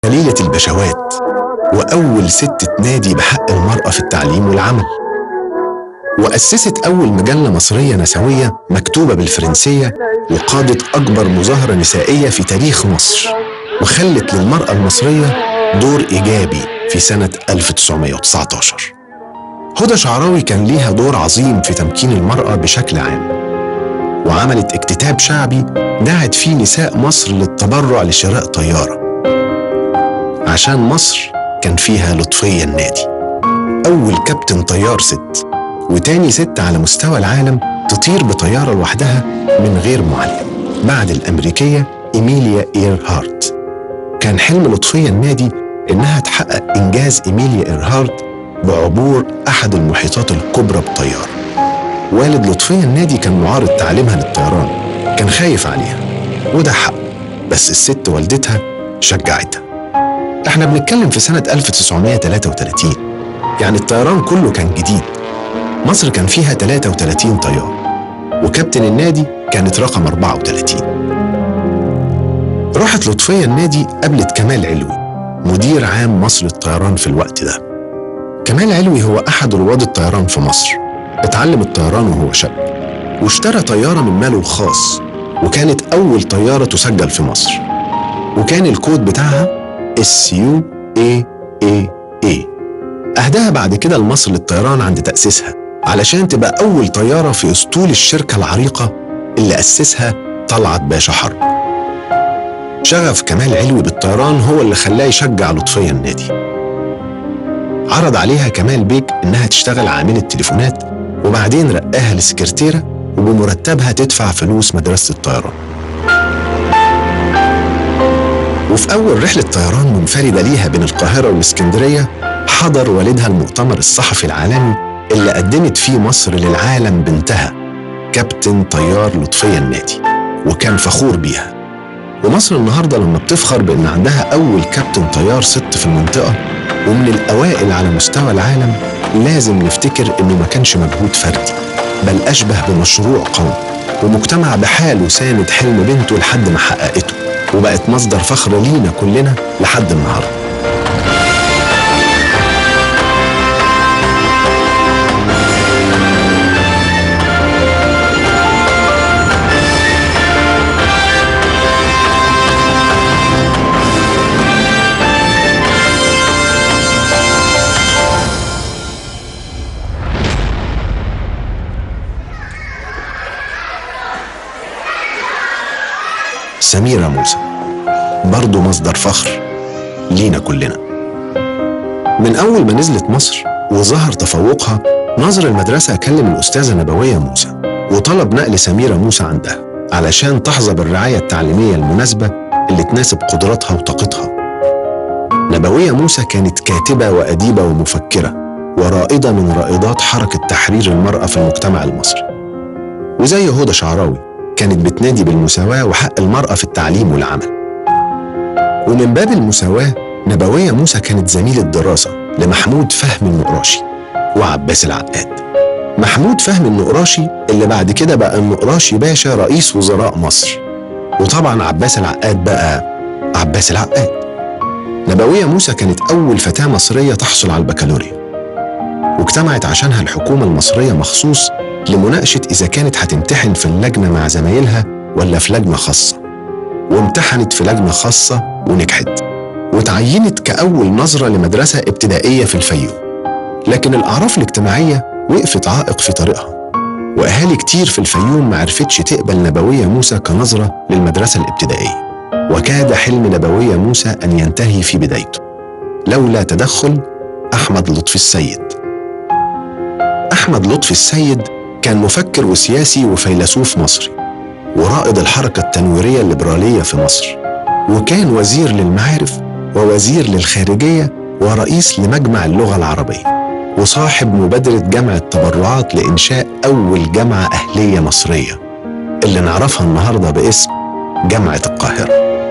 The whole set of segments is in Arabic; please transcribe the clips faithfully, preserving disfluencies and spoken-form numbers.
خليلة البشوات، وأول ست تنادي بحق المرأة في التعليم والعمل. وأسست أول مجلة مصرية نسوية مكتوبة بالفرنسية، وقادت أكبر مظاهرة نسائية في تاريخ مصر، وخلت للمرأة المصرية دور إيجابي في سنة ألف وتسعمائة وتسعة عشر. هدى شعراوي كان ليها دور عظيم في تمكين المرأة بشكل عام، وعملت اكتتاب شعبي دعت فيه نساء مصر للتبرع لشراء طيارة، عشان مصر كان فيها لطفية النادي، أول كابتن طيار ست، وتاني ست على مستوى العالم تطير بطيارة لوحدها من غير معلم بعد الأمريكية إيميليا إيرهارت. كان حلم لطفية النادي إنها تحقق إنجاز إيميليا إيرهارت بعبور أحد المحيطات الكبرى بطيارة. والد لطفية النادي كان معارض تعليمها للطيران، كان خايف عليها، وده حق، بس الست والدتها شجعتها. احنا بنتكلم في سنة ألف وتسعمائة وثلاثة وثلاثين، يعني الطيران كله كان جديد. مصر كان فيها ثلاثة وثلاثين طيار، وكابتن النادي كانت رقم أربعة وثلاثين. راحت لطفية النادي قابلت كمال علوي، مدير عام مصر للطيران في الوقت ده. كمال علوي هو أحد رواد الطيران في مصر، اتعلم الطيران وهو شاب، واشترى طيارة من ماله الخاص، وكانت أول طيارة تسجل في مصر، وكان الكود بتاعها إس يو إيه إيه إيه. أهداها بعد كده لمصر للطيران عند تأسيسها، علشان تبقى أول طيارة في أسطول الشركة العريقة اللي أسسها طلعت باشا حرب. شغف كمال علوي بالطيران هو اللي خلاه يشجع لطفية النادي. عرض عليها كمال بيك إنها تشتغل عاملة تليفونات، وبعدين رقاها لسكرتيرة، وبمرتبها تدفع فلوس مدرسة الطيران. وفي أول رحلة طيران منفردة ليها بين القاهرة والإسكندرية، حضر والدها المؤتمر الصحفي العالمي اللي قدمت فيه مصر للعالم بنتها كابتن طيار لطفية النادي، وكان فخور بيها. ومصر النهاردة لما بتفخر بأن عندها أول كابتن طيار ست في المنطقة ومن الأوائل على مستوى العالم، لازم نفتكر إنه ما كانش مجهود فردي، بل أشبه بمشروع قومي، ومجتمع بحاله ساند حلم بنته لحد ما حققته، وبقت مصدر فخر لينا كلنا لحد النهارده. سميرة موسى برضو مصدر فخر لينا كلنا. من أول ما نزلت مصر وظهر تفوقها، ناظر المدرسة كلم الأستاذة نبوية موسى وطلب نقل سميرة موسى عندها علشان تحظى بالرعاية التعليمية المناسبة اللي تناسب قدراتها وطاقتها. نبوية موسى كانت كاتبة وأديبة ومفكرة، ورائدة من رائدات حركة تحرير المرأة في المجتمع المصري. وزي هدى شعراوي كانت بتنادي بالمساواة وحق المرأة في التعليم والعمل. ومن باب المساواة، نبوية موسى كانت زميلة دراسة لمحمود فهمي النقراشي وعباس العقاد. محمود فهمي النقراشي اللي بعد كده بقى النقراشي باشا رئيس وزراء مصر، وطبعا عباس العقاد بقى عباس العقاد. نبوية موسى كانت أول فتاة مصرية تحصل على البكالوريا، واجتمعت عشانها الحكومة المصرية مخصوص لمناقشة إذا كانت هتمتحن في اللجنة مع زمايلها ولا في لجنة خاصة، وامتحنت في لجنة خاصة ونجحت، وتعينت كأول نظرة لمدرسة ابتدائية في الفيوم. لكن الأعراف الاجتماعية وقفت عائق في طريقها، وأهالي كتير في الفيوم معرفتش تقبل نبوية موسى كنظرة للمدرسة الابتدائية، وكاد حلم نبوية موسى أن ينتهي في بدايته لولا تدخل أحمد لطفي السيد. أحمد لطفي السيد كان مفكر وسياسي وفيلسوف مصري، ورائد الحركة التنويرية الليبرالية في مصر، وكان وزير للمعارف ووزير للخارجية ورئيس لمجمع اللغة العربية، وصاحب مبادرة جمع التبرعات لإنشاء أول جامعة أهلية مصرية اللي نعرفها النهاردة باسم جامعة القاهرة.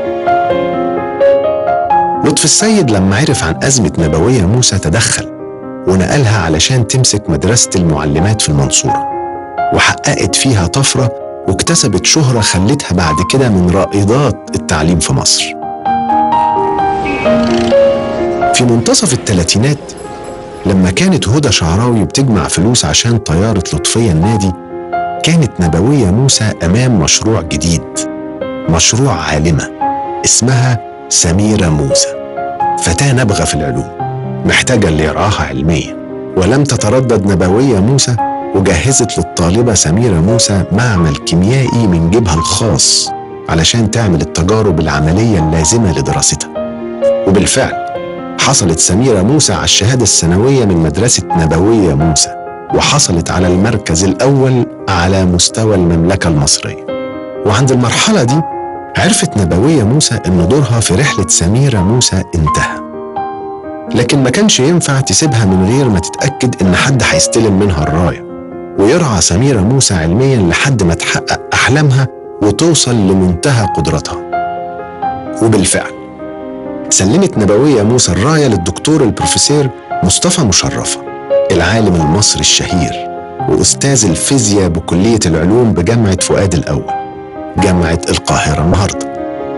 لطفي السيد لما عرف عن أزمة نبوية موسى تدخل ونقلها علشان تمسك مدرسة المعلمات في المنصورة، وحققت فيها طفرة واكتسبت شهرة خلتها بعد كده من رائدات التعليم في مصر. في منتصف الثلاثينات لما كانت هدى شعراوي بتجمع فلوس عشان طيارة لطفية النادي، كانت نبوية موسى أمام مشروع جديد، مشروع عالمة اسمها سميرة موسى، فتاة نابغة في العلوم محتاجة اللي يرعاها علميا. ولم تتردد نبوية موسى وجهزت للطالبة سميرة موسى معمل كيميائي من جيبها الخاص علشان تعمل التجارب العملية اللازمة لدراستها. وبالفعل حصلت سميرة موسى على الشهادة الثانوية من مدرسة نبوية موسى، وحصلت على المركز الأول على مستوى المملكة المصرية. وعند المرحلة دي عرفت نبوية موسى إن دورها في رحلة سميرة موسى انتهى، لكن ما كانش ينفع تسيبها من غير ما تتأكد إن حد هيستلم منها الراية ويرعى سميرة موسى علميا لحد ما تحقق أحلامها وتوصل لمنتهى قدرتها. وبالفعل سلمت نبوية موسى الراية للدكتور البروفيسور مصطفى مشرفة، العالم المصري الشهير وأستاذ الفيزياء بكلية العلوم بجامعة فؤاد الأول، جامعة القاهرة النهاردة.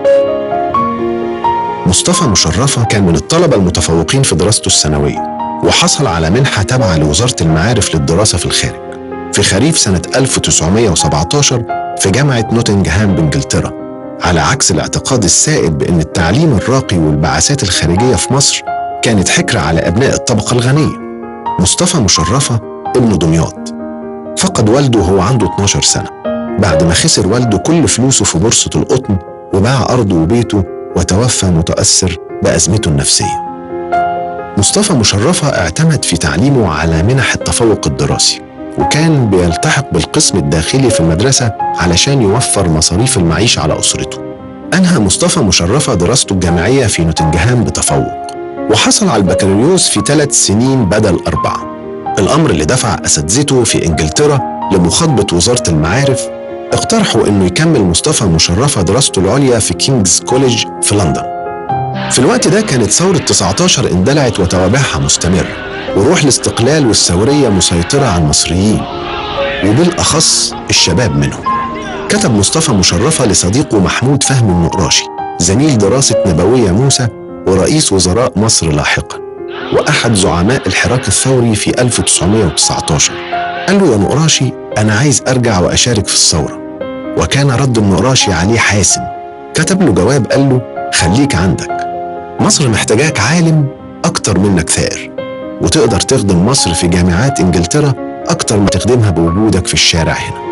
مصطفى مشرفة كان من الطلبة المتفوقين في دراسته الثانوية، وحصل على منحة تابعة لوزارة المعارف للدراسة في الخارج في خريف سنة ألف وتسعمائة وسبعة عشر في جامعة نوتنغهام بإنجلترا، على عكس الاعتقاد السائد بأن التعليم الراقي والبعثات الخارجية في مصر كانت حكر على أبناء الطبقة الغنية. مصطفى مشرفة ابن دمياط، فقد والده وهو عنده اثناشر سنة بعد ما خسر والده كل فلوسه في بورصة القطن وباع أرضه وبيته وتوفى متأثر بأزمته النفسية. مصطفى مشرفة اعتمد في تعليمه على منح التفوق الدراسي، وكان بيلتحق بالقسم الداخلي في المدرسة علشان يوفر مصاريف المعيشة على أسرته. أنهى مصطفى مشرفة دراسته الجامعية في نوتنغهام بتفوق، وحصل على البكالوريوس في ثلاث سنين بدل أربعة، الأمر اللي دفع أساتذته في إنجلترا لمخاطبة وزارة المعارف. اقترحوا إنه يكمل مصطفى مشرفة دراسته العليا في كينجز كوليج في لندن. في الوقت ده كانت ثورة تسعة عشر اندلعت وتوابعها مستمرة، وروح الاستقلال والثورية مسيطرة على المصريين وبالأخص الشباب منهم. كتب مصطفى مشرفة لصديقه محمود فهمي النقراشي، زميل دراسة نبوية موسى ورئيس وزراء مصر لاحقا وأحد زعماء الحراك الثوري في ألف وتسعمائة وتسعة عشر، قال له: يا نقراشي أنا عايز أرجع وأشارك في الثورة. وكان رد النقراشي عليه حاسم، كتب له جواب قال له: خليك عندك، مصر محتاجاك عالم أكتر منك ثائر، وتقدر تخدم مصر في جامعات إنجلترا أكتر ما تخدمها بوجودك في الشارع هنا.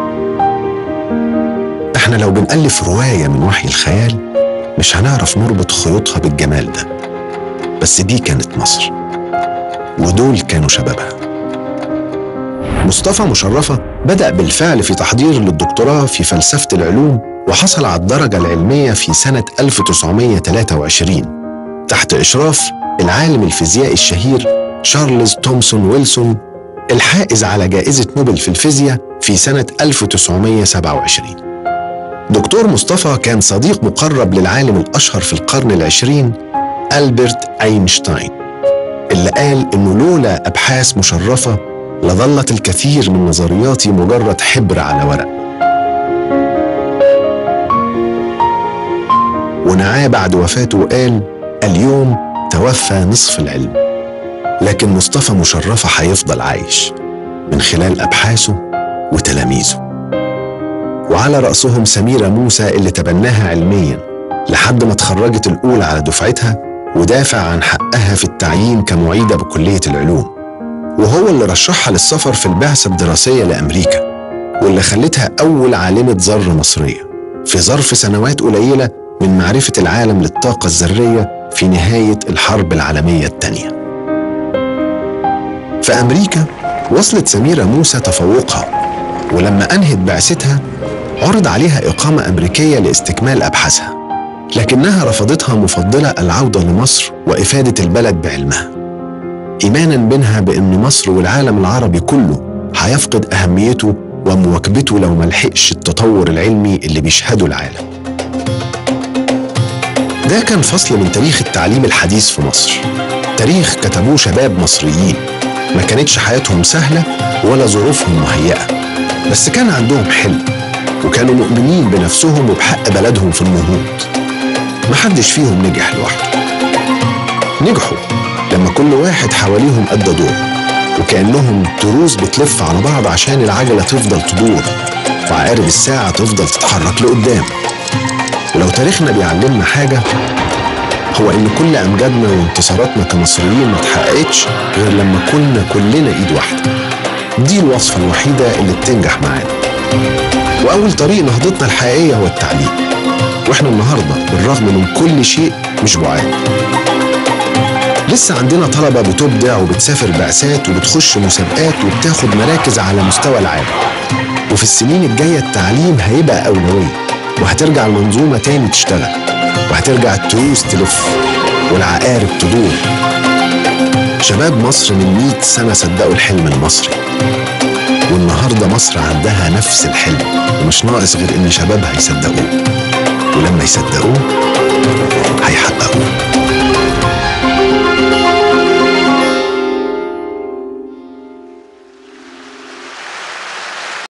احنا لو بنألف رواية من وحي الخيال مش هنعرف نربط خيوطها بالجمال ده، بس دي كانت مصر ودول كانوا شبابها. مصطفى مشرفة بدأ بالفعل في تحضير للدكتوراه في فلسفة العلوم، وحصل على الدرجة العلمية في سنة ألف وتسعمائة وثلاثة وعشرين تحت إشراف العالم الفيزيائي الشهير شارلز تومسون ويلسون، الحائز على جائزة نوبل في الفيزياء في سنة ألف وتسعمائة وسبعة وعشرين. دكتور مصطفى كان صديق مقرب للعالم الأشهر في القرن العشرين ألبرت أينشتاين، اللي قال إنه لولا أبحاث مشرفة لظلت الكثير من نظرياتي مجرد حبر على ورق. ونعاه بعد وفاته وقال: اليوم توفى نصف العلم، لكن مصطفى مشرفة هيفضل عايش من خلال أبحاثه وتلاميذه، وعلى رأسهم سميرة موسى اللي تبناها علميا لحد ما اتخرجت الأولى على دفعتها ودافع عن حقها في التعيين كمعيدة بكلية العلوم، وهو اللي رشحها للسفر في البعثة الدراسية لأمريكا، واللي خلتها أول عالمة ذر مصرية في ظرف سنوات قليلة من معرفة العالم للطاقة الذرية في نهاية الحرب العالمية الثانية. في أمريكا وصلت سميرة موسى تفوقها، ولما أنهت بعثتها عرض عليها إقامة أمريكية لاستكمال أبحاثها، لكنها رفضتها مفضلة العودة لمصر وإفادة البلد بعلمها، إيمانا بينها بأن مصر والعالم العربي كله هيفقد أهميته ومواكبته لو ملحقش التطور العلمي اللي بيشهده العالم. ده كان فصل من تاريخ التعليم الحديث في مصر، تاريخ كتبوه شباب مصريين ما كانتش حياتهم سهلة ولا ظروفهم مهيئة، بس كان عندهم حلم وكانوا مؤمنين بنفسهم وبحق بلدهم في النهوض. محدش فيهم نجح لوحده، نجحوا لما كل واحد حواليهم أدى دور، وكأنهم تروس بتلف على بعض عشان العجلة تفضل تدور وعقارب الساعة تفضل تتحرك لقدام. ولو تاريخنا بيعلمنا حاجة هو إن كل أمجادنا وانتصاراتنا كمصريين ما اتحققتش غير لما كنا كلنا إيد واحدة. دي الوصفة الوحيدة اللي بتنجح معانا. وأول طريق نهضتنا الحقيقية هو التعليم، وإحنا النهاردة بالرغم من كل شيء مش بعاد. لسه عندنا طلبة بتبدع وبتسافر بعثات وبتخش مسابقات وبتاخد مراكز على مستوى العالم. وفي السنين الجاية التعليم هيبقى أولوية، وهترجع المنظومة تاني تشتغل، وهترجع التروس تلف والعقارب تدور. شباب مصر من مئة سنة صدقوا الحلم المصري، والنهاردة مصر عندها نفس الحلم، ومش ناقص غير إن شبابها يصدقوه، ولما يصدقوه هيحققوه.